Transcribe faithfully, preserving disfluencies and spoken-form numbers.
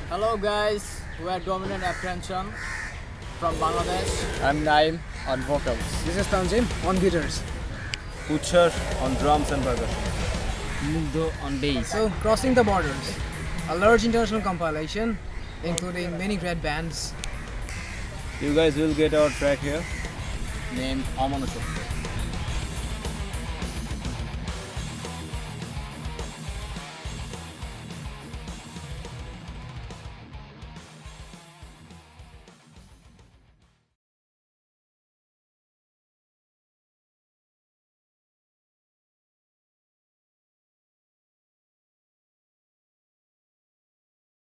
Hello guys, we are Dominant Apprehension from Bangladesh. I'm Naim on vocals. This is Tanzim on guitars. Uchar on drums and percussion. Mugdo on bass. So, Crossing the Borders, a large international compilation including many great bands. You guys will get our track here. Named Amanusha.